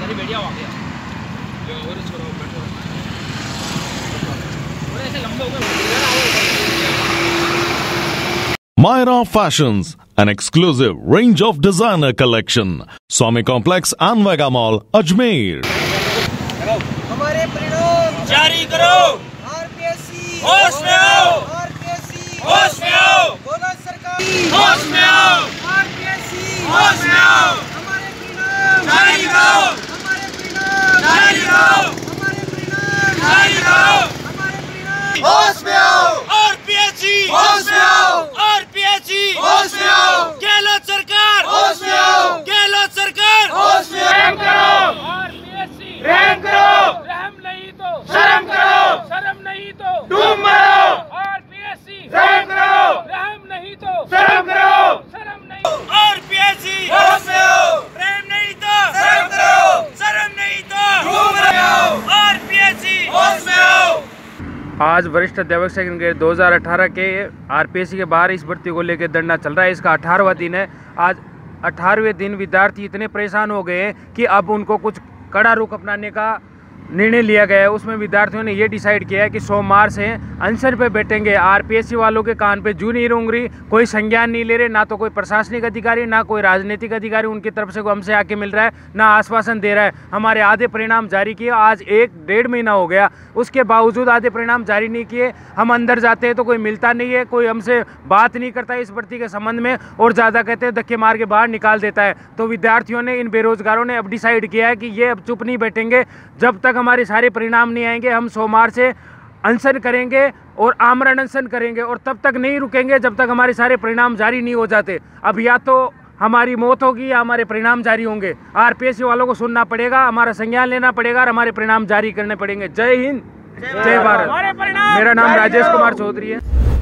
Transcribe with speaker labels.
Speaker 1: बढ़िया हो गया और छोड़ो बैठो और ऐसे लंबे हो गए।
Speaker 2: Myra Fashions, an exclusive range of designer collection. Swami Complex and Vega Mall, Ajmer.
Speaker 3: हमारे परिणाम
Speaker 1: जारी करो।
Speaker 3: आरपीएससी
Speaker 1: होश में आओ।
Speaker 3: आरपीएससी
Speaker 1: होश में आओ।
Speaker 3: बोलो सरकार
Speaker 1: होश में आओ।
Speaker 3: आरपीएससी
Speaker 1: होश में आओ।
Speaker 3: हमारे परिणाम
Speaker 1: जारी करो।
Speaker 3: हमारे परिणाम
Speaker 1: जारी करो।
Speaker 3: हमारे परिणाम
Speaker 1: जारी करो।
Speaker 3: हमारे परिणाम
Speaker 1: होश में आओ। आरपीएससी होश में आओ। आरपीएससी होश में आओ। गहलोत सरकार होश में आओ। गहलोत सरकार होश में आओ। रहम करो।
Speaker 4: आरपीएससी
Speaker 1: रहम करो।
Speaker 4: रहम नहीं तो
Speaker 1: शर्म करो।
Speaker 4: शर्म नहीं तो
Speaker 1: डूब मरो।
Speaker 4: आरपीएससी
Speaker 1: रहम करो।
Speaker 4: रहम नहीं तो
Speaker 1: शर्म करो।
Speaker 4: शर्म नहीं
Speaker 1: आरपीएससी होश में आओ। रहम नहीं तो शर्म करो। शर्म नहीं तो डूब मरो। आरपीएससी होश में आओ।
Speaker 4: आज वरिष्ठ अध्यापक सेकंड ग्रेड 2018 के आरपीएससी के बाहर इस भर्ती को लेकर धरना चल रहा है। इसका 18वां दिन है। आज 18वें दिन विद्यार्थी इतने परेशान हो गए हैं कि अब उनको कुछ कड़ा रुख अपनाने का निर्णय लिया गया है। उसमें विद्यार्थियों ने ये डिसाइड किया है कि सोमवार से अनशन पे बैठेंगे। आरपीएससी वालों के कान पे जू नहीं रूंग रही, कोई संज्ञान नहीं ले रहे, ना तो कोई प्रशासनिक अधिकारी ना कोई राजनीतिक अधिकारी उनकी तरफ से कोई हमसे आके मिल रहा है, ना आश्वासन दे रहा है। हमारे आधे परिणाम जारी किए, आज 1-1.5 महीना हो गया, उसके बावजूद आधे परिणाम जारी नहीं किए। हम अंदर जाते हैं तो कोई मिलता नहीं है, कोई हमसे बात नहीं करता है इस भर्ती के संबंध में, और ज़्यादा कहते हैं धक्के मार के बाहर निकाल देता है। तो विद्यार्थियों ने, इन बेरोजगारों ने अब डिसाइड किया है कि ये अब चुप नहीं बैठेंगे जब तक हमारे सारे परिणाम नहीं आएंगे। हम सोमवार से अनशन करेंगे और आमरण अनशन करेंगे, और तब तक नहीं रुकेंगे जब तक हमारे सारे परिणाम जारी नहीं हो जाते। अब या तो हमारी मौत होगी या हमारे परिणाम जारी होंगे। आरपीएससी वालों को सुनना पड़ेगा, हमारा संज्ञान लेना पड़ेगा और हमारे परिणाम जारी करने पड़ेंगे। जय हिंद, जय भारत। मेरा नाम राजेश कुमार चौधरी है।